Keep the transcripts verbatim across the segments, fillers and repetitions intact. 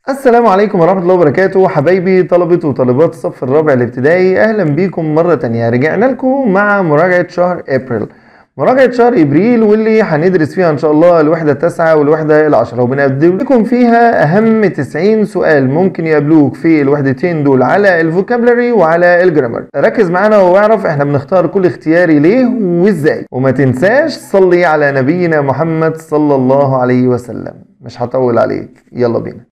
السلام عليكم ورحمة الله وبركاته حبايبي طلبة وطالبات الصف الرابع الابتدائي. أهلا بيكم مرة تانية. رجعنا لكم مع مراجعة شهر أبريل، مراجعة شهر إبريل واللي هندرس فيها إن شاء الله الوحدة التاسعة والوحدة العشرة، وبنقدم لكم فيها أهم تسعين سؤال ممكن يقابلوك في الوحدتين دول على الفوكابلري وعلى الجرامر. ركز معانا واعرف احنا بنختار كل اختياري ليه وازاي، وما تنساش صلي على نبينا محمد صلى الله عليه وسلم. مش هطول عليك، يلا بينا.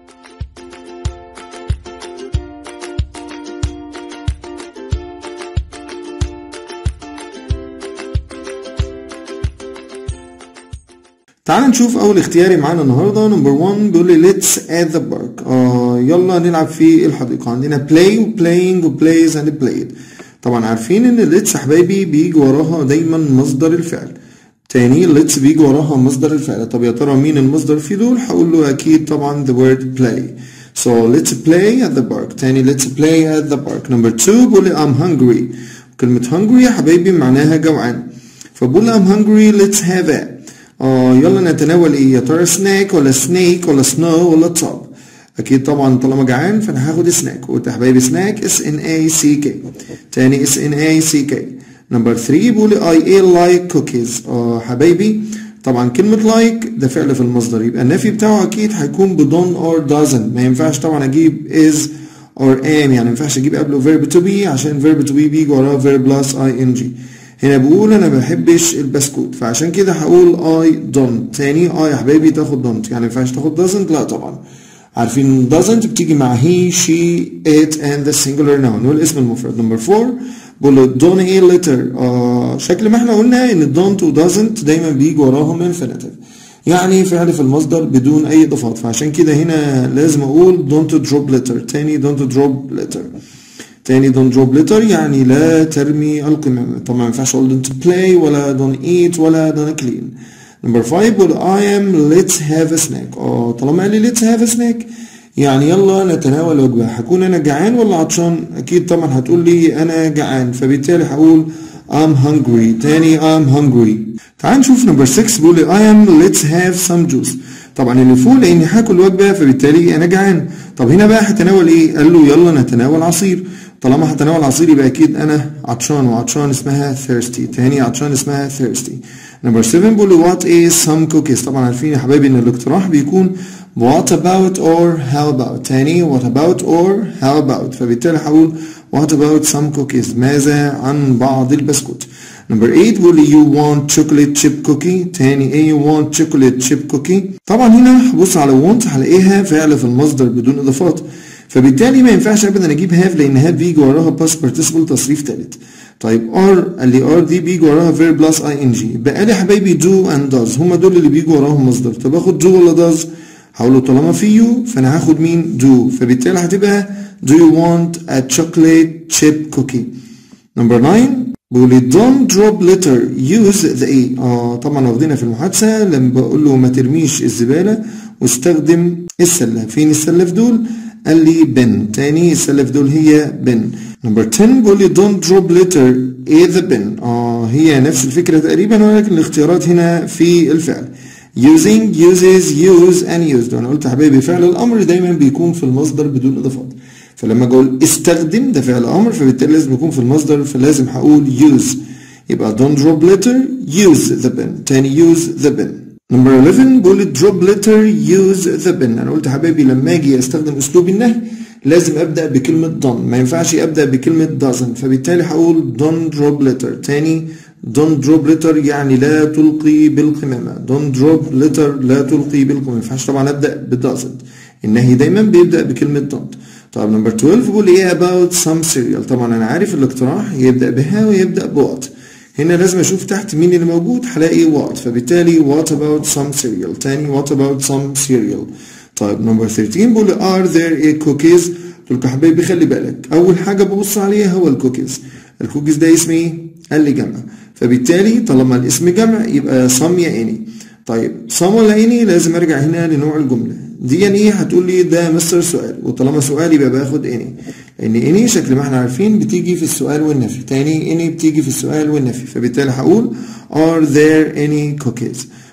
تعال نشوف اول اختياري معانا النهارده. نمبر واحد بيقول لي let's at the park. اه يلا نلعب في الحديقه. عندنا play و playing و plays and played. طبعا عارفين ان let's يا حبايبي بيجي وراها دايما مصدر الفعل. تاني let's بيجي وراها مصدر الفعل. طب يا ترى مين المصدر في دول؟ هقول له اكيد طبعا the word play. so let's play at the park. تاني let's play at the park. نمبر اتنين بيقول لي I'm hungry. كلمه hungry يا حبايبي معناها جوعان، فبقول لي I'm hungry let's have it. اه يلا نتناول ايه؟ يا ترى سناك ولا سنيك ولا سنو ولا توب؟ اكيد طبعا طالما جعان فانا هاخد سناك. قلت يا حبايبي سناك اس ان اي سي كي. تاني اس ان اي سي كي. نمبر تلاتة بيقول لي I eat like cookies. اه حبايبي طبعا كلمة like ده فعل في المصدر، يبقى النفي بتاعه اكيد هيكون ب don't or doesn't. ما ينفعش طبعا اجيب is or am، يعني ما ينفعش اجيب قبله verb to be عشان verb to be بيجي وراه verb plus ing. هنا بقول انا ما بحبش البسكوت، فعشان كده هقول I don't. تاني I يا حبايبي تاخد don't، يعني ما ينفعش تاخد doesn't. لا طبعا عارفين doesn't بتيجي مع he she it and the singular noun والاسم المفرد. نمبر أربعة بقول له don't eat litter. آه شكل ما احنا قلنا ان don't و doesn't دايما بيجي وراهم infinitive، يعني فعل في المصدر بدون اي اضافات، فعشان كده هنا لازم اقول don't drop litter. تاني don't drop litter. تاني don't drop litter يعني لا ترمي القمامة. طبعا ما ينفعش اقول don't play ولا don't eat ولا don't clean. نمبر خمسة بقول I am let's have a snack. اه طالما قال لي let's have a snack يعني يلا نتناول وجبة. هكون انا جعان ولا عطشان؟ اكيد طبعا هتقول لي انا جعان، فبالتالي هقول I'm hungry. تاني I'm hungry. تعال نشوف نمبر ستة بيقول لي I am let's have some juice. طبعا اللي فوق لاني هاكل وجبة فبالتالي انا جعان. طب هنا بقى هتناول ايه؟ قال له يلا نتناول عصير. طالما هتناول عصير يبقى اكيد انا عطشان، وعطشان اسمها thirsty. تاني عطشان اسمها thirsty. نمبر سبعة بيقول له what is some cookies. طبعا عارفين يا حبايبي ان الاقتراح بيكون what about or how about. تاني what about or how about، فبالتالي هقول what about some cookies، ماذا عن بعض البسكوت. نمبر تمانية بيقول لي you want chocolate chip cookie. تاني ايه you want chocolate chip cookie؟ طبعا هنا هبص على want هلاقيها فعل في المصدر بدون اضافات، فبالتالي ما ينفعش ابدا اجيب هاف لان هاف بيجي وراها past participle تصريف ثالث. طيب ار قال لي ار دي بيجي وراها verb plus ing. بقى لي يا حبايبي do and does، هما دول اللي بيجوا وراهم مصدر. طب اخد do ولا does؟ هقول له طالما في you فانا هاخد مين؟ do، فبالتالي هتبقى do you want a chocolate chip cookie. نمبر تسعة بيقول لي don't drop litter use the a. اه طبعا واخدينها في المحادثه لما بقول له ما ترميش الزباله واستخدم السله. فين السله في دول؟ قال لي بن. تاني السله في دول هي بن. نمبر عشرة بيقول لي don't drop litter in the bin. اه هي نفس الفكره تقريبا ولكن الاختيارات هنا في الفعل using uses use and used. وانا قلت يا حبايبي فعل الامر دايما بيكون في المصدر بدون اضافات، فلما اقول استخدم ده فعل امر فبالتالي لازم يكون في المصدر، فلازم هقول use. يبقى don't drop litter use the bin. تاني use the bin. نمبر حداشر بيقول لي drop litter use the bin. انا قلت يا حبايبي لما اجي استخدم اسلوب النهي لازم ابدا بكلمه don't، ما ينفعش ابدا بكلمه doesn't، فبالتالي هقول don't drop litter. تاني don't drop litter يعني لا تلقي بالقمامه. don't drop litter لا تلقي بالقمامه، ما ينفعش طبعا ابدا ب doesn't، النهي دايما بيبدا بكلمه don't. طب نمبر اتناشر بيقول لي ايه about some cereal. طبعا انا عارف الاقتراح يبدا بها ويبدا بوات، هنا لازم اشوف تحت مين اللي موجود هلاقي what، فبالتالي what about some cereal. تاني what about some cereal. طيب نمبر تلتاشر بيقول لي are there a cookies. قلت له يا حبايبي خلي بالك اول حاجه ببص عليها هو الكوكيز. الكوكيز ده اسم ايه؟ قال لي جمع، فبالتالي طالما الاسم جمع يبقى some يا any. طيب some ولا any لازم ارجع هنا لنوع الجمله دي. يعني ايه؟ هتقول لي ده مستر سؤال، وطالما سؤال يبقى باخد any، لان any شكل ما احنا عارفين بتيجي في السؤال والنفي. تاني any بتيجي في السؤال والنفي، فبالتالي هقول are there any cookies.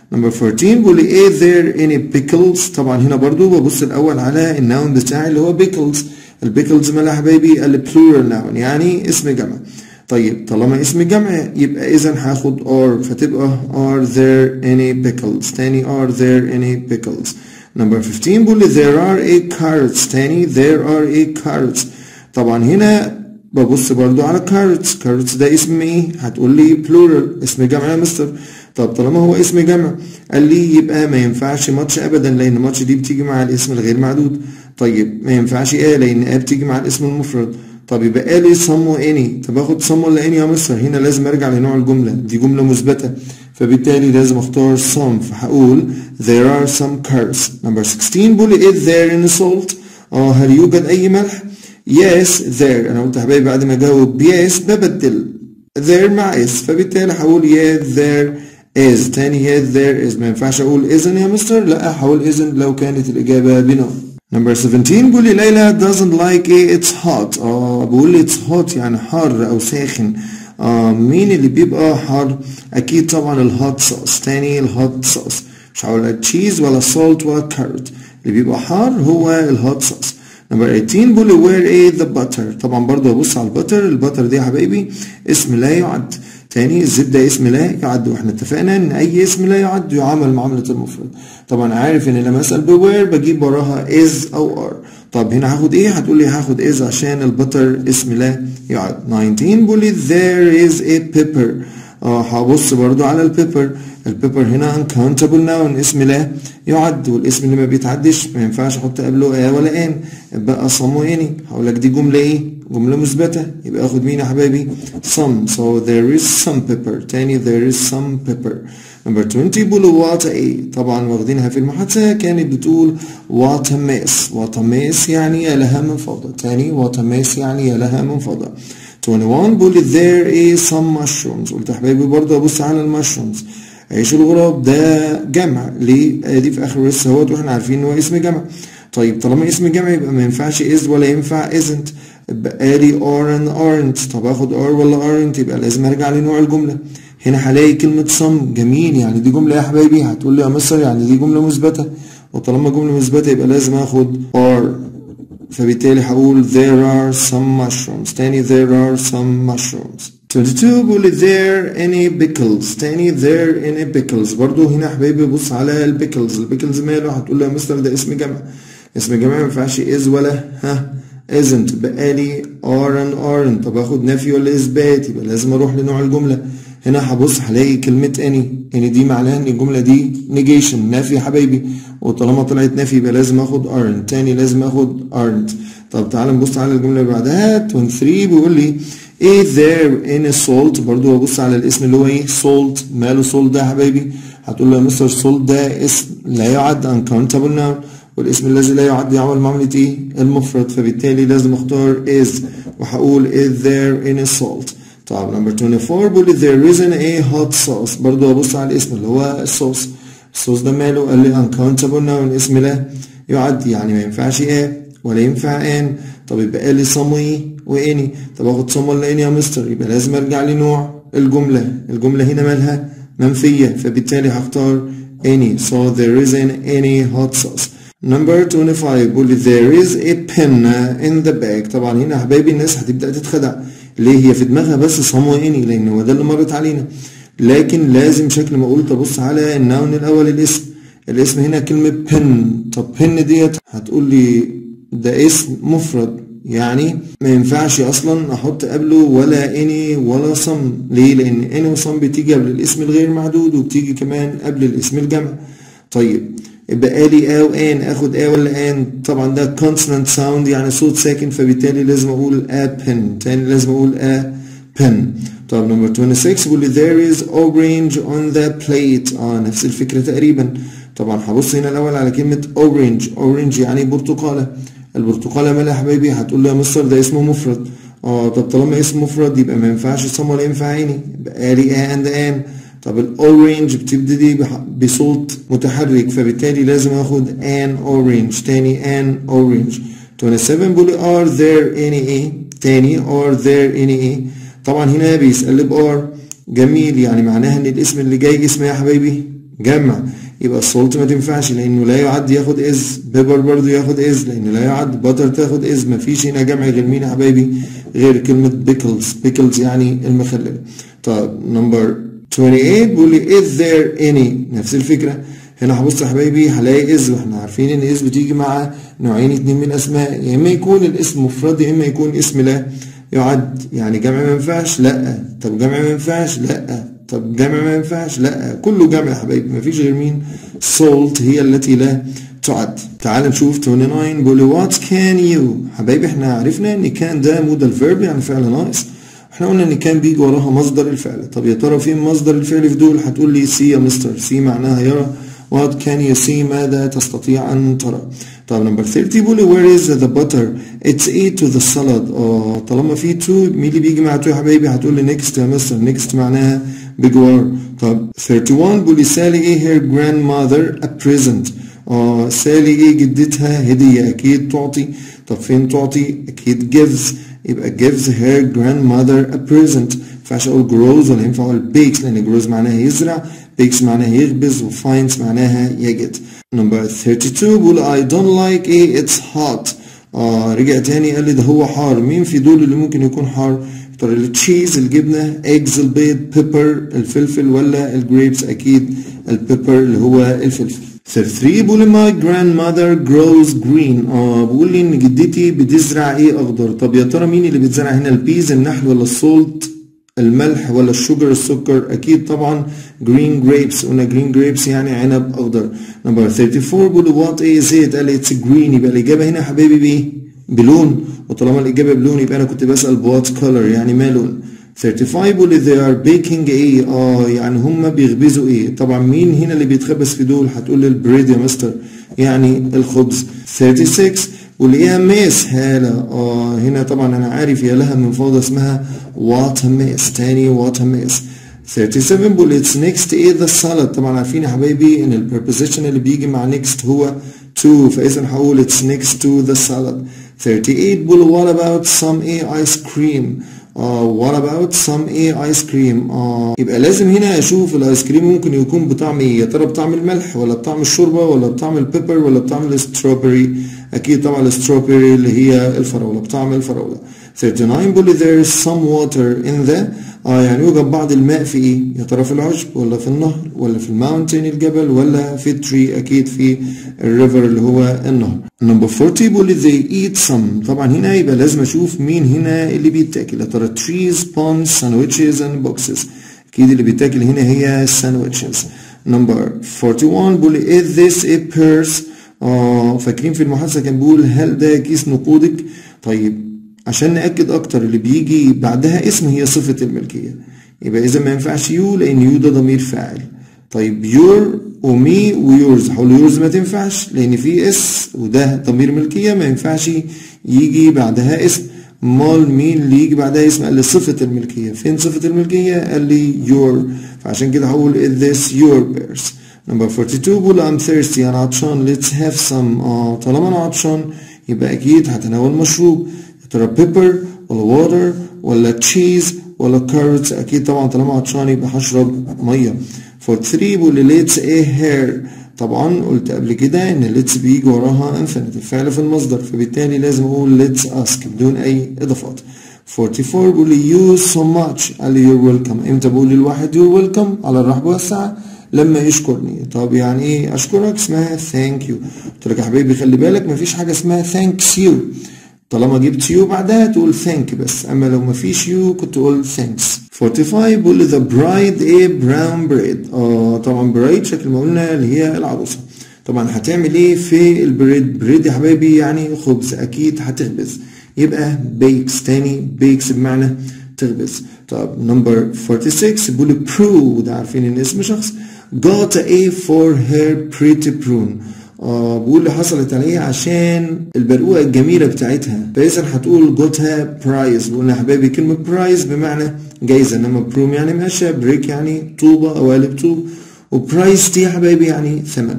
نمبر fourteen بيقول لي is there any pickles. طبعا هنا برضو ببص الاول على الناون بتاعي اللي هو pickles. البيكلز مالها يا حبايبي؟ البلورال ناون يعني اسم جمع. طيب طالما اسم جمع يبقى اذا هاخد are فتبقى are there any pickles. تاني are there any pickles. نمبر fifteen بيقول لي there are eight carrots. تاني there are eight carrots. طبعا هنا ببص برضو على carrots. carrots ده اسم ايه؟ هتقول لي plural اسم جمع يا مستر. طب طالما هو اسم جمع قال لي يبقى ما ينفعش ماتش ابدا لان ماتش دي بتيجي مع الاسم الغير معدود. طيب ما ينفعش ايه لان ايه بتيجي مع الاسم المفرد. طب يبقى قال لي some و any. طب اخد some ولا any يا مستر؟ هنا لازم ارجع لنوع الجمله، دي جمله مثبته فبالتالي لازم اختار some فهقول there are some carrots. نمبر sixteen بيقول لي is there any salt. اه هل يوجد اي ملح؟ yes there. انا قلت يا حبايبي بعد ما اجاوب yes ببدل there مع is فبالتالي هقول yeah there is. تاني yeah there is. ما ينفعش اقول isn't يا مستر؟ لا هقول isn't لو كانت الاجابه بنو. نمبر seventeen بيقول لي ليلى doesn't like it it's hot. اه بقول لي it's hot يعني حار او ساخن. آه مين اللي بيبقى حار؟ اكيد طبعا الهوت صوص. تاني الهوت صوص مش هقول تشيز ولا salt ولا كارت. اللي بيبقى حار هو الهوت صوص. نمبر eighteen بيقول لي where is the butter. طبعا برضه ابص على البتر. البتر دي يا حبايبي اسم لا يعد. تاني الزبدة اسم لا يعد واحنا اتفقنا ان اي اسم لا يعد يعامل معاملة المفرد. طبعا عارف ان لما اسأل بوير بجيب وراها is او are. طب هنا هاخد ايه؟ هتقول لي هاخد is عشان البتر اسم لا يعد. nineteen بيقول لي there is a pepper. اه هبص برضو على البيبر. البيبر هنا uncountable noun اسم لا يعد والاسم اللي ما بيتعدش ما ينفعش احط قبله ا ولا ان. بقى some و any. هقول لك دي جملة ايه؟ جملة مثبتة يبقى اخد مين يا حبايبي؟ some. so there is some pepper. تاني there is some pepper. نمبر twenty بيقولوا what a. طبعا واخدينها في المحادثة كانت بتقول what a mess. what a mess يعني يا لها من فضة. تاني what a mess يعني يا لها من فضة. twenty-one بيقول there is some mushrooms. قلت يا حبايبي برضه ابص على المشرومز. عيش الغراب ده جمع ليه؟ ادي في اخر لسه اهوت واحنا عارفين ان هو اسم جمع. طيب طالما اسم جمع يبقى ما ينفعش is ولا ينفع isn't. يبقى لي are and aren't. طب اخد are ولا aren't؟ يبقى لازم ارجع لنوع الجمله. هنا هلاقي كلمه some جميل يعني دي جمله يا حبايبي. هتقول لي يا مستر يعني دي جمله مثبته وطالما جمله مثبته يبقى لازم اخد are فبالتالي هقول there are some mushrooms. تاني there are some mushrooms. twenty-two بقول there any pickles. تاني there any pickles. برضو هنا يا حبايبي بص على البيكلز. البيكلز ماله؟ هتقول لي يا مستر ده اسم جمع. اسم جمع ما ينفعش is ولا ها isn't. بقى لي are and aren't. طب اخد نفي ولا اثبات؟ يبقى لازم اروح لنوع الجمله. هنا هبص هلاقي كلمه any. any دي معناها ان الجمله دي negation نفي يا حبايبي وطالما طلعت نفي يبقى لازم اخد aren't. تاني لازم اخد aren't. طب تعال نبص على الجمله اللي بعدها. twenty-three بيقول لي is there any salt. برضو ببص على الاسم اللي هو ايه؟ salt. ماله salt ده يا حبايبي؟ هتقول له يا مستر salt ده اسم لا يعد uncountable noun والاسم الذي لا يعد يعمل معاملة ايه؟ المفرد فبالتالي لازم اختار is وهقول is there any salt. طب نمبر twenty-four بقول there isn't a hot sauce. برضو ابص على الاسم اللي هو الصوص. الصوص ده ماله؟ قال لي uncountable noun اسم لا يعد يعني ما ينفعش ايه ولا ينفع ان. طب يبقى قال لي some ايه واني. طب اخد some ولا اني يا مستر؟ يبقى لازم ارجع لنوع الجملة. الجملة هنا مالها؟ منفية فبالتالي هختار any. so there isn't any hot sauce. نمبر twenty-five بيقول لي there is a pen in the bag. طبعا هنا يا حبايبي الناس هتبدأ تتخدع. ليه؟ هي في دماغها بس some واني لان هو ده اللي مرت علينا لكن لازم شكل ما قلت ابص على النون الاول الاسم. الاسم هنا كلمة pen. طب pen ديت هتقول لي ده اسم مفرد يعني ما ينفعش اصلا احط قبله ولا اني ولا صم. ليه؟ لان اني وصم بتيجي قبل الاسم الغير معدود وبتيجي كمان قبل الاسم الجمع. طيب يبقى لي ا وان. اخد ا ولا ان؟ طبعا ده consonant sound يعني صوت ساكن فبالتالي لازم اقول a pen. تاني لازم اقول a pen. طب نمبر twenty-six بيقول لي there is orange on the plate. اه نفس الفكرة تقريبا. طبعا هبص هنا الاول على كلمة orange. orange يعني برتقالة. البرتقالة مالها يا حبايبي؟ هتقول لي يا مستر ده اسمه مفرد. اه طب طالما اسم مفرد يبقى ما ينفعش صم ولا ينفع عيني. يبقى لي a and an. طب الاورنج بتبتدي بصوت متحرك فبالتالي لازم اخد an orange. تاني an orange. twenty-seven بيقول are there any a. تاني are there any a. طبعا هنا بيسأل بار جميل يعني معناها ان الاسم اللي جاي اسم يا حبايبي جمع، يبقى salt ما تنفعش لانه لا يعد ياخد از، بيبر برضو ياخد از لانه لا يعد، باتر تاخد از، مفيش هنا جمع غير مين يا حبايبي؟ غير كلمة بيكلز، بيكلز يعني المخلل. طب نمبر ثمانية وعشرين بيقول لي is there any، نفس الفكرة هنا هبص يا حبايبي هلاقي از، واحنا عارفين ان از بتيجي مع نوعين اتنين من الاسماء، يا اما يكون الاسم مفرد يا اما يكون اسم لا يعد، يعني جمع ما ينفعش لا، طب جمع ما ينفعش لا، طب جمع ما ينفعش لا، كله جمع يا حبايبي مفيش غير مين؟ salt هي التي لا تعد. تعال نشوف تسعة وعشرين بيقول لي what can you، حبايبي احنا عرفنا ان كان ده مودال فيرب يعني فعل ناقص، احنا قلنا ان كان بيجي وراها مصدر الفعل، طب يا ترى فين مصدر الفعل في دول؟ هتقول لي سي يا مستر، سي معناها يرى، what can you see ماذا تستطيع ان ترى. طب نمبر ثلاثين بيقول لي where is the butter it's a to the salad، اه طالما في to مين اللي بيجي مع to يا حبايبي؟ هتقول لي next يا مستر، next معناها بجوار. طب واحد وثلاثين بيقول لي سالي ايه her grandmother a present، اه سالي ايه جدتها هدية، اكيد تعطي، طب فين تعطي؟ اكيد gives، يبقى gives her grandmother a present. مينفعش اقول grows ولا ينفع اقول bakes لان grows معناها يزرع، bakes معناها يخبز، و finds معناها يجد. نمبر اتنين وثلاثين بيقول I don't like ايه it's hot، اه رجع تاني قال لي ده هو حار، مين في دول اللي ممكن يكون حار؟ ترى التشيز الجبنة، eggs البيض، pepper الفلفل، ولا الجريبس؟ اكيد البيبر اللي هو الفلفل. ثلاثة وثلاثين بيقول my grandmother grows green، اه بيقول لي ان جدتي بتزرع ايه؟ اخضر. طب يا ترى مين اللي بتزرع هنا؟ البيز النحل، ولا السولت الملح، ولا الشوجر السكر؟ اكيد طبعا green grapes، قلنا green grapes يعني عنب اخضر. نمبر أربعة وثلاثين بيقول what is it؟ قال it's green، يبقى الاجابه هنا يا حبايبي بايه؟ بلون، وطالما الاجابه بلون يبقى انا كنت بسال what color يعني ما لون. خمسة وثلاثين بيقول they are baking ايه؟ اه يعني هم بيخبزوا ايه؟ طبعا مين هنا اللي بيتخبز في دول؟ هتقول لي البريد يا مستر يعني الخبز. ستة وثلاثين بيقول ايه ميس هالة؟ اه هنا طبعا انا عارف يا لها من فوضى اسمها وات ميس، تاني وات ميس. سبعة وثلاثين بيقول it's next ايه the salad، طبعا عارفين يا حبايبي ان البريبوزيشن اللي بيجي مع next هو to، فاذا هقول it's next to the salad. ثمانية وثلاثين بيقول what about some ايه ice cream، اه what about some ايه ice cream، اه يبقى لازم هنا اشوف الايس كريم ممكن يكون بطعم ايه، يا ترى بطعم الملح ولا بطعم الشوربه ولا بطعم البيبر ولا بطعم الستروبري؟ اكيد طبعا الستروبري اللي هي الفراوله، بطعم الفراوله. تسعة وثلاثين بيقول there is some water in the، اه يعني يوجد بعض الماء في ايه؟ يا ترى في العشب ولا في النهر ولا في الماونتين الجبل ولا في التري؟ اكيد في الريفر اللي هو النهر. نمبر أربعين بيقول they eat some، طبعا هنا يبقى لازم اشوف مين هنا اللي بيتاكل، يا ترى trees ponds sandwiches and boxes؟ اكيد اللي بيتاكل هنا هي sandwiches. نمبر واحد وأربعين بيقول is this a purse؟ اه فاكرين في المحادثه كان بيقول هل ده كيس نقودك؟ طيب عشان نأكد أكتر اللي بيجي بعدها اسم هي صفة الملكية، يبقى إذا ما ينفعش يو لأن يو ده ضمير فاعل. طيب يور ومي ويورز، هقول يورز ما تنفعش لأن في اس وده ضمير ملكية ما ينفعش يجي بعدها اسم. مال مين اللي يجي بعدها اسم؟ قال لي صفة الملكية، فين صفة الملكية؟ قال لي يور، فعشان كده هقول is this your purse. نمبر اثنين وأربعين بقول I'm thirsty، أنا عطشان، let's have some، آه طالما أنا عطشان يبقى أكيد هتناول مشروب، ترى بيبر ولا ووتر ولا تشيز ولا كارتس؟ اكيد طبعا طالما عطشان يبقى هشرب ميه. أربعة وأربعين بيقول لي ليتس ايه هير، طبعا قلت قبل كده ان ليتس بيجي وراها انفينيتيف فعل في المصدر، فبالتالي لازم اقول ليتس اسك بدون اي اضافات. أربعة وأربعين بيقول لي يو سو ماتش، قال لي يور ويلكم، امتى بقول للواحد يور ويلكم؟ على الرحب والسعه لما يشكرني. طب يعني ايه اشكرك؟ اسمها ثانك يو. قلت لك يا حبيبي خلي بالك مفيش حاجه اسمها ثانكس يو، طالما جبت يو بعدها تقول ثانك بس، اما لو مفيش يو كنت تقول ثانكس. خمسة وأربعين بيقول لي ذا برايد ايه براون بريد، اه طبعا برايد شكل ما قلنا اللي هي العروسه، طبعا هتعمل ايه في البريد؟ بريد يا حبايبي يعني خبز، اكيد هتخبز، يبقى بيكس، تاني بيكس بمعنى تخبز. طب نمبر ستة وأربعين بيقول لي برو، ده عارفين ان اسم شخص، got a for her pretty prune، اه بقول لي حصلت عليه عشان البرقوقه الجميله بتاعتها، فاذا هتقول جوتها برايز. وقلنا يا حبايبي كلمه برايز بمعنى جايزه، انما بروم يعني ماشيه، بريك يعني طوبه او قالب طوب، وبرايز دي يا حبايبي يعني ثمن.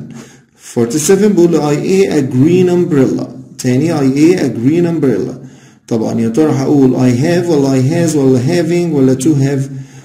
سبعة وأربعين بقول له I a a green umbrella، تاني I a a green umbrella. طبعا يا ترى هقول I have ولا I has ولا having ولا to have؟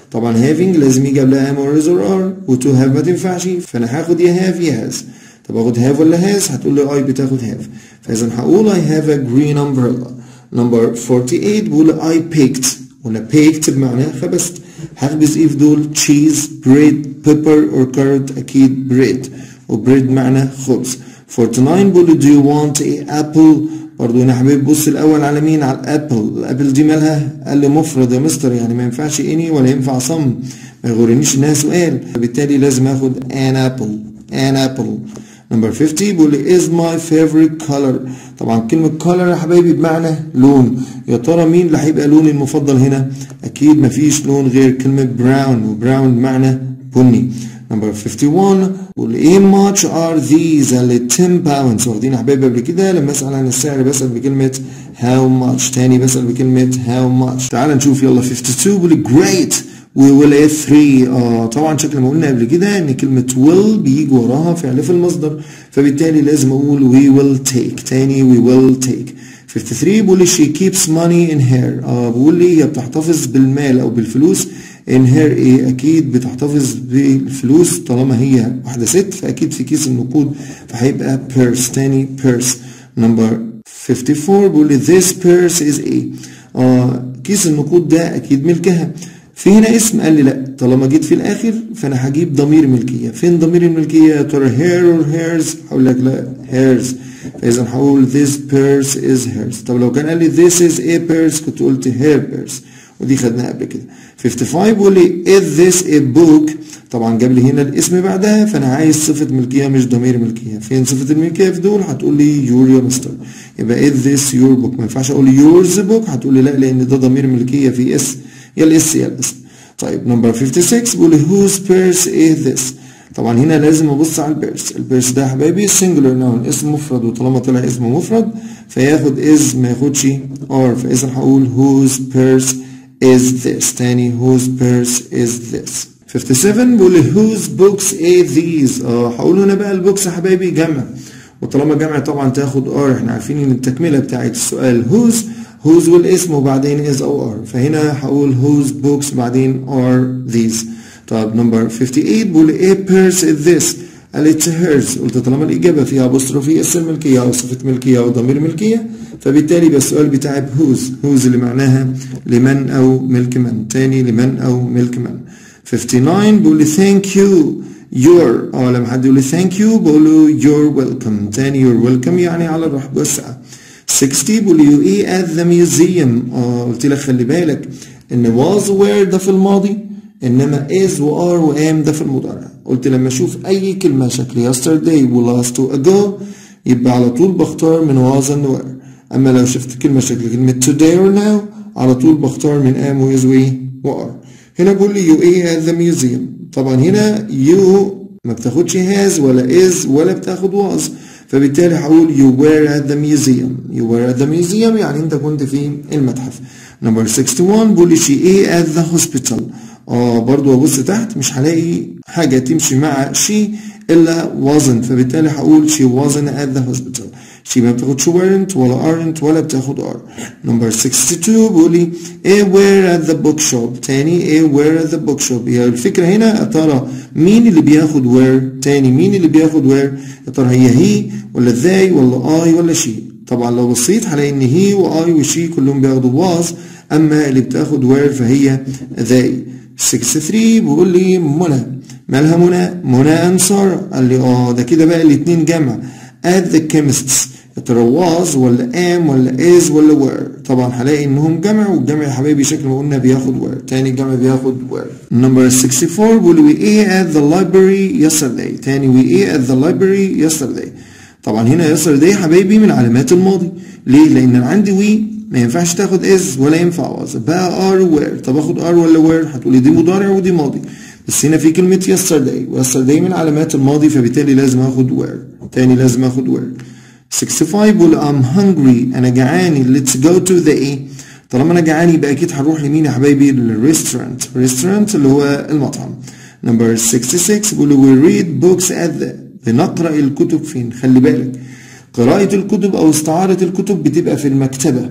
طبعا having لازم يجي قبلها am or is or are، و to have ما تنفعش، فانا هاخد يا have يا has. طب اخد have ولا has؟ هتقول لي I بتاخد have، فاذا هقول I have a green umbrella. number forty-eight بقول I baked، ولا baked بمعنى خبزت، هخبز ايه في دول؟ cheese bread pepper or carrot، اكيد bread، و bread معنى خبز. forty-nine بقول do you want a apple؟ برضو هنا حبيبي بص الاول على مين؟ على الابل. الابل دي مالها؟ قال لي مفرد يا مستر، يعني ما ينفعش اني ولا ينفع صم، ما يغرنيش انها سؤال، فبالتالي لازم اخد an apple an apple. number fifty بيقول لي is my favorite color. طبعا كلمة color يا حبايبي بمعنى لون، يا ترى مين اللي هيبقى لوني المفضل هنا؟ أكيد مفيش لون غير كلمة brown، و brown بمعنى بني. number fifty-one بيقول لي ايه much are these؟ قال لي ten pounds. واخدين يا حبايبي قبل كده لما أسأل عن السعر بسأل بكلمة how much، تاني بسأل بكلمة how much. تعال نشوف يلا. fifty-two بيقول لي great we will eat three. آه طبعا شكل ما قلنا قبل كده ان كلمة will بيجي وراها فعل في المصدر، فبالتالي لازم اقول we will take. تاني we will take. fifty-three بيقول لي she keeps money in her. اه بيقول لي هي بتحتفظ بالمال او بالفلوس in her ايه؟ اكيد بتحتفظ بالفلوس طالما هي واحدة ست فاكيد في كيس النقود فهيبقى purse. تاني purse. number fifty-four بيقول لي this purse is ايه؟ اه كيس النقود ده اكيد ملكها. في هنا اسم قال لي لا، طالما جيت في الاخر فانا هجيب ضمير ملكيه. فين ضمير الملكيه يا ترى؟ هير اور هيرز؟ هقول لك لا هيرز، فاذا هقول this purse is hers. طب لو كان قال لي this is a purse كنت قلت her purse، ودي خدناها قبل كده. fifty-five بيقول لي is this a book؟ طبعا جاب لي هنا الاسم بعدها فانا عايز صفه ملكيه مش ضمير ملكيه. فين صفه الملكيه في دول؟ هتقول لي your يا مستر، يبقى is this your book. ما ينفعش اقول yours book، هتقول لي لا لان ده ضمير ملكيه في اس، يا الاس يا الاسم. طيب نمبر fifty-six بيقول لي whose purse is this؟ طبعا هنا لازم ابص على البيرس. البيرس ده يا حبايبي singular noun اسم مفرد، وطالما طلع اسم مفرد فياخد is ما ياخدش are، فاذا هقول whose purse is this. تاني whose purse is this. fifty-seven بيقول لي whose books are these؟ اه هقول هنا بقى البوكس يا حبايبي جمع، وطالما جمع طبعا تاخد are. احنا عارفين ان التكمله بتاعت السؤال whose whose والاسم وبعدين is او are، فهنا هقول whose books بعدين are these. طب نمبر fifty-eight بيقول ايه purse is this؟ قال it's hers. قلت طالما الاجابه فيها ابوستروفي اس الملكيه او صفه ملكيه او ضمير ملكيه فبالتالي يبقى السؤال بتاعي whose. whose اللي معناها لمن او ملك من. تاني لمن او ملك من. fifty-nine بيقول لي thank you your. اه لما حد يقول لي thank you بقول له you're welcome. تاني you're welcome يعني على الرحب والسعه. sixty بيقول لي you eat at the museum. اه قلت لك خلي بالك ان was were ده في الماضي، انما is و are و am ده في المضارع. قلت لما اشوف اي كلمه شكل yesterday و last و ago يبقى على طول بختار من was and were، اما لو شفت كلمه شكل كلمه today or now على طول بختار من am و is و are. هنا بقول لي you eat at the museum. طبعا هنا you ما بتاخدش has ولا is ولا بتاخد was، فبالتالي هقول you were at the museum. you were at the museum يعني انت كنت في المتحف. نمبر sixty-one بيقول لي she ate at the hospital. اه برضو ابص تحت مش هلاقي حاجه تمشي مع she الا wasn't، فبالتالي هقول she wasn't at the hospital. she ما بتاخدش weren't ولا aren't ولا بتاخد are. نمبر sixty-two بيقول لي a were at the bookshop. تاني a were at the bookshop. هي الفكره هنا يا ترى مين اللي بياخد were؟ تاني مين اللي بياخد were؟ يا ترى هي هي ولا they ولا I ولا she؟ طبعا لو بصيت هلاقي ان هي و I و she كلهم بياخدوا was، اما اللي بتاخد were فهي they. sixty-three بيقول لي منى. مالها منى؟ منى انصار. قال لي اه ده كده بقى الاتنين جمع at the chemists. يا ترى was ولا am ولا is ولا were؟ طبعا هلاقي انهم جمع، والجمع يا حبايبي شكل ما قلنا بياخد were. تاني الجمع بياخد were. number sixty-four بيقول we ate at the library yesterday. تاني we ate at the library yesterday. طبعا هنا yesterday يا حبايبي من علامات الماضي. ليه؟ لان انا عندي we ما ينفعش تاخد is ولا ينفع was، بقى are were. طب اخد are ولا were؟ هتقولي دي مضارع ودي ماضي، بس هنا في كلمة yesterday وyesterday من علامات الماضي فبالتالي لازم اخد were. تاني لازم اخد were. sixty-five بقول I'm hungry أنا جعاني. let's go to the ايه؟ طالما أنا جعاني يبقى أكيد هنروح لمين يا حبايبي؟ للريستورانت. restaurant اللي هو المطعم. number sixty-six بقول we read books at the. بنقرأ الكتب فين؟ خلي بالك قراءة الكتب أو استعارة الكتب بتبقى في المكتبة،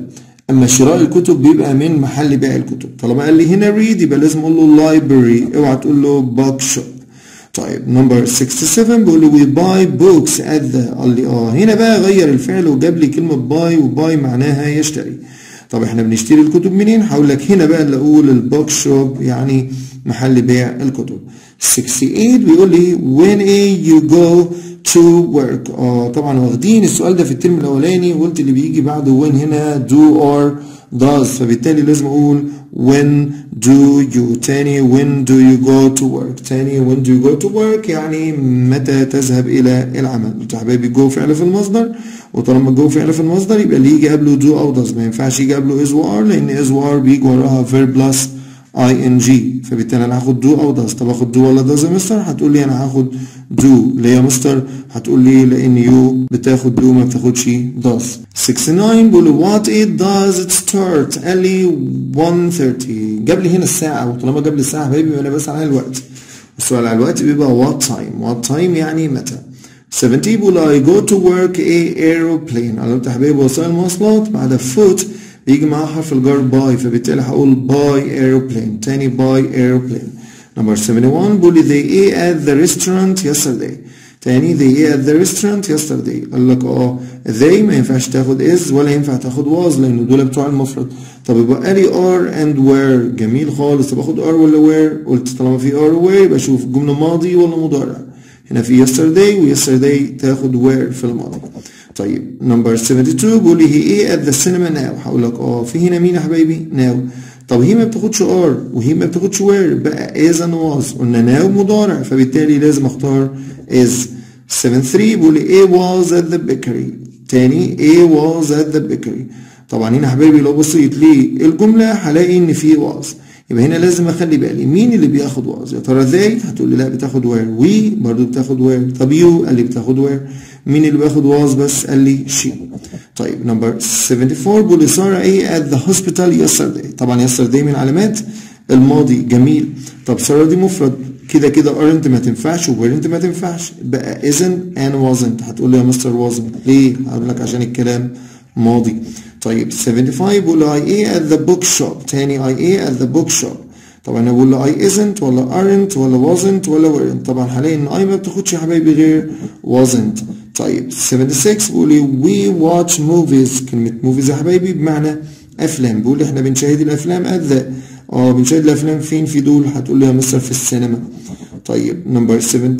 اما شراء الكتب بيبقى من محل بيع الكتب. طالما قال لي هنا read يبقى لازم اقول له library، اوعى تقول له book shop. طيب نمبر سبعة وستين بيقول له we buy books at the، قال لي اه هنا بقى غير الفعل وجاب لي كلمة buy، وباي معناها يشتري. طب احنا بنشتري الكتب منين؟ هقول لك هنا بقى اللي اقول البوك شوب يعني محل بيع الكتب. ثمانية وستين بيقول لي when a you go to work. اه طبعا واخدين السؤال ده في الترم الاولاني وقلت اللي بيجي بعده when هنا do or does، فبالتالي لازم اقول when do you. تاني when do you go to work. تاني when do you go to work يعني متى تذهب الى العمل. قلت يا حبايبي جو فعل في المصدر، وطالما جو فعل في المصدر يبقى اللي يجي قبله do او does، ما ينفعش يجي قبله is و are، لان is و are بيجي وراها verb plus ing، فبالتالي انا هاخد do او does. طب اخد do ولا does يا مستر؟ هتقول لي انا هاخد do. ليه يا مستر؟ هتقول لي لان you بتاخد do ما بتاخدش does. ستة وستين بيقول what it does it start. قال لي واحد وثلاثين، جاب لي هنا الساعه، وطالما جاب لي الساعه يا حبايبي انا بسأل على الوقت. السؤال على الوقت بيبقى what time. what time يعني متى. سبعين بيقول I go to work a aeroplane. انا قلت يا حبايبي وسائل المواصلات بعد foot بيجي معاه حرف الجر باي، فبالتالي هقول باي aeroplane. تاني باي aeroplane. نمبر واحد وسبعين بيقول لي they ate at the restaurant yesterday. تاني they ate at the restaurant yesterday. قال لك اه they ما ينفعش تاخد is ولا ينفع تاخد was لان دول بتوع المفرد. طب يبقى لي are and were. جميل خالص. طب اخد are ولا were؟ قلت طالما في are و were يبقى اشوف جمله ماضي ولا مضارع. هنا في yesterday و yesterday تاخد were في الماضي. طيب نمبر اتنين وسبعين بيقول لي he ate at the cinema now. هقول لك اه في هنا مين يا حبايبي؟ now. طب هي ما بتاخدش ار وهي ما بتاخدش وير، بقى is and was. قلنا ناو مضارع فبالتالي لازم اختار is. سبعة وثلاثين بيقول لي A was at the bakery. تاني A was at the bakery. طبعا هنا حبايبي لو بصيت للجمله هلاقي ان في was، يبقى هنا لازم اخلي بالي مين اللي بياخد was. يا ترى they؟ هتقول لي لا بتاخد were. we برضو بتاخد were. طب you؟ قال لي بتاخد were. مين اللي بياخد was بس؟ قال لي she. طيب نمبر أربعة وسبعين بيقول لي سارة ايه at the hospital yesterday. طبعا yesterday من علامات الماضي. جميل. طب سارة دي مفرد كده كده aren't ما تنفعش وweren't ما تنفعش، بقى isn't and wasn't. هتقول لي يا مستر wasn't ليه؟ هقول لك عشان الكلام ماضي. طيب خمسة وسبعين بيقول له I ate at the book shop. تاني I ate at the book shop. طبعا انا بقول له I isn't ولا aren't ولا wasn't ولا weren't. طبعا هلاقي ان I ما بتاخدش يا حبايبي غير wasn't. طيب ستة وسبعين بيقول لي we watch movies. كلمة movies يا حبايبي بمعنى افلام. بيقول لي احنا بنشاهد الافلام at the، اه بنشاهد الافلام فين في دول؟ هتقول لي يا مستر في السينما. طيب نمبر سبعين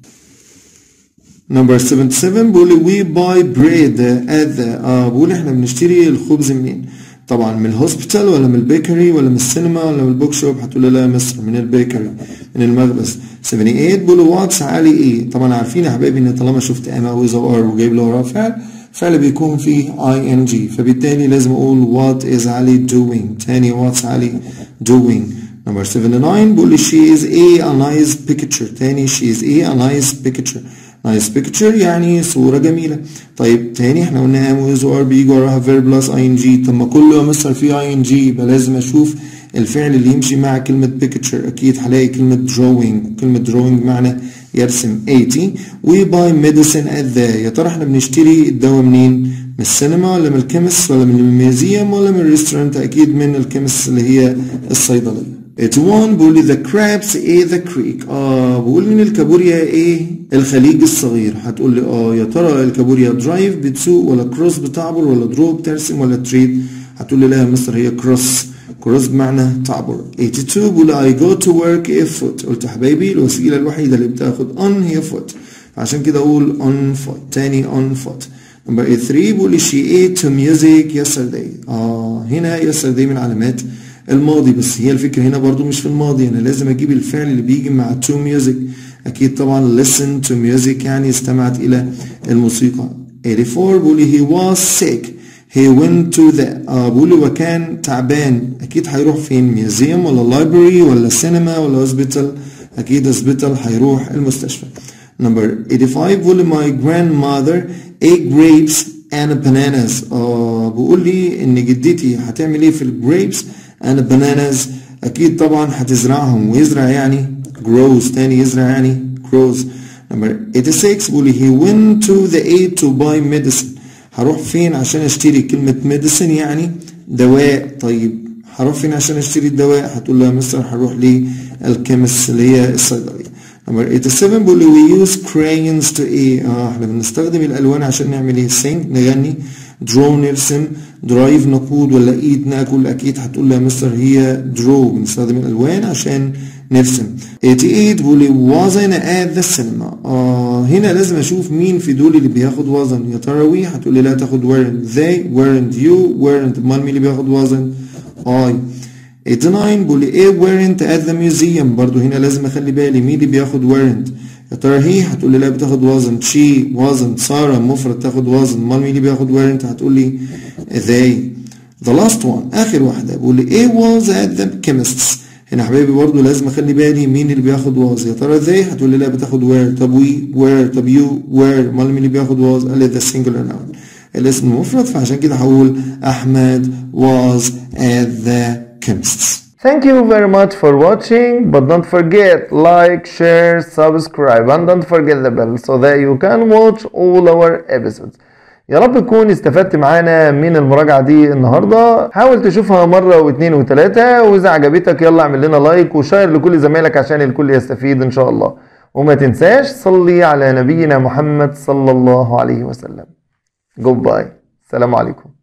نمبر سبعة وسبعين بيقول لي we buy bread at the، اه بيقول لي احنا بنشتري الخبز منين؟ طبعا من الهوسبيتال ولا من البيكري ولا من السينما ولا من البوك شوب؟ هتقول لي لا يا مستر من البيكري من المخبز. ثمانية وسبعين بيقول له واتس علي ايه؟ طبعا عارفين يا حبايبي ان طالما شفت ام او از او ار وجايب له وراه فعل، فعل بيكون فيه اي ان جي، فبالتالي لازم اقول وات از علي دوينج. تاني واتس علي دوينج. نمبر سبعة وسبعين بيقول لي she is a, a nice picture. تاني she is a, a nice picture. nice picture يعني صورة جميلة. طيب تاني احنا قلنا ام و از او ار بيجي وراها verb plus ing. طب ما كله يا مستر فيه ing يبقى لازم اشوف الفعل اللي يمشي مع كلمة picture. اكيد هلاقي كلمة drawing. كلمة drawing معنى يرسم. ثمانين we buy medicine at the. يا ترى احنا بنشتري الدواء منين؟ من السينما ولا من الكيمست ولا من الميوزيوم ولا من الريستورانت؟ اكيد من الكيمست اللي هي الصيدلية. ثمانية وثمانين بيقول لي the crabs ate the creek. اه بقول من الكابوريا ايه؟ الخليج الصغير. هتقول لي اه يا ترى الكابوريا درايف بتسوق ولا كروس بتعبر ولا درو بترسم ولا تريد؟ هتقول لي لا يا مستر هي كروس. كروس بمعنى تعبر. اتنين وثمانين بيقول I go to work a foot. قلت يا حبايبي الوسيله الوحيده اللي بتاخد on هي foot، عشان كده اقول on foot. تاني on foot. نمبر ثلاثة بيقول لي she ate to music yesterday. اه هنا yesterday من علامات الماضي، بس هي الفكره هنا برضو مش في الماضي، انا لازم اجيب الفعل اللي بيجي مع to music. اكيد طبعا listen to music يعني استمعت الى الموسيقى. ثمانية وثمانين بيقول لي he was sick he went to the، اه بيقول لي وكان تعبان. اكيد هيروح فين؟ ميوزيوم ولا library ولا سينما ولا هوسبيتال؟ اكيد هوسبيتال هيروح المستشفى. نمبر خمسة وثمانين بيقول لي my grandmother ate grapes and bananas. اه بيقول لي ان جدتي هتعمل ايه في الجريبس and bananas؟ اكيد طبعا هتزرعهم، ويزرع يعني grows. تاني يزرع يعني grows. نمبر ستة وثمانين بيقول لي he went to the aid to buy medicine. هروح فين عشان اشتري؟ كلمة medicine يعني دواء. طيب هروح فين عشان اشتري الدواء؟ هتقول له يا مستر هروح للكيمست اللي هي الصيدليه. نمبر سبعة بيقول لي we use crayons to ايه؟ اه احنا بنستخدم الالوان عشان نعمل ايه؟ sing نغني، draw نرسم، drive نقود، ولا eat ناكل. اكيد هتقول لي يا مستر هي draw، بنستخدم الالوان عشان نرسم. ثمانية وثمانين بيقول لي was I at the cinema. اه هنا لازم اشوف مين في دول اللي بياخد وزن. يا ترى وي؟ هتقول لي لا تاخد weren't they weren't you weren't. امال مين اللي بياخد وزن؟ I. تمانية وثمانين بيقول لي ايه weren't at the museum. برضو هنا لازم اخلي بالي مين اللي بياخد weren't. يا ترى هي؟ هتقول لي لا بتاخد وزن. she وزن. سارة مفرد تاخد وزن. امال مين اللي بياخد weren't؟ هتقول لي they. the last one اخر واحدة بيقول لي ايه was at the chemist's. هنا حبايبي برضو لازم اخلي بالي مين اللي بياخد was. يا ترى they؟ هتقول لي لا بتاخد were. طب we were. طب you were. امال مين اللي بياخد was؟ قال لي the singular noun الاسم المفرد. فعشان كده هقول احمد was at the chemist's. Thank you very much for watching, but don't forget like, share, subscribe and don't forget the bell so that you can watch all our episodes. يا رب تكون استفدت معانا من المراجعة دي النهاردة. حاول تشوفها مرة واثنين وثلاثة، وإذا عجبتك يلا اعمل لنا لايك وشير لكل زمايلك عشان الكل يستفيد إن شاء الله. وما تنساش صلي على نبينا محمد صلى الله عليه وسلم. Goodbye. السلام عليكم.